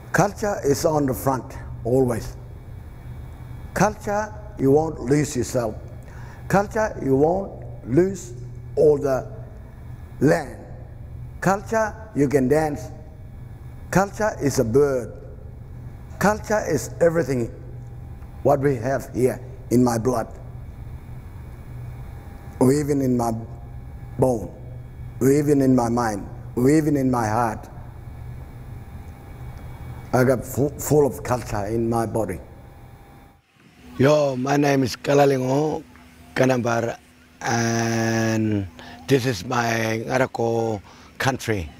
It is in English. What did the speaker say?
Culture is on the front, always. Culture, you won't lose yourself. Culture, you won't lose all the land. Culture, you can dance. Culture is a bird. Culture is everything what we have here in my blood, or even in my bone, or even in my mind, or even in my heart. I got full of culture in my body. Yo, my name is Galiwin'ku, Ganabarra, and this is my Ngarako country.